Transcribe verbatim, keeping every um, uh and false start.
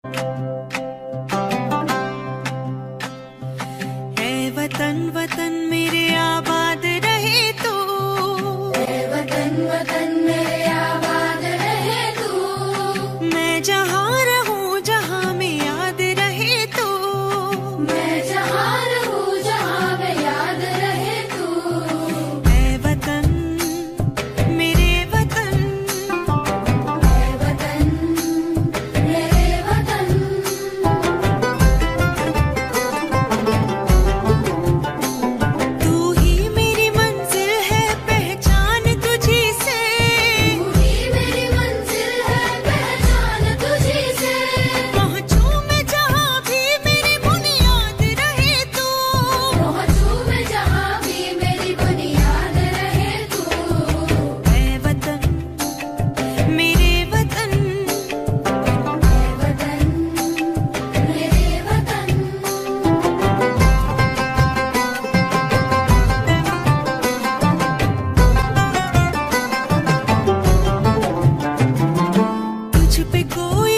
ऐ वतन वतन मेरे आबाद रहे तू, ऐ वतन वतन मेरे आबाद रहे तू। मैं जहाँ रहूं जहाँ में याद रहे तू, मैं जहाँ रहूं जहाँ में याद रहे तू। ऐ वतन मेरे वतन, ऐ वतन मेरे वतन। तू ही मेरी मंजिल है पहचान तुझी से, तू ही मेरी मंजिल है पहचान तुझी से। पहुँचूं मैं जहाँ भी मेरी बुनियाद रहे तू, पहुँचूं मैं जहाँ भी मेरी बुनियाद रहे तू। ऐ वतन मेरे वतन, ऐ वतन मेरे वतन। तुझ पे कोई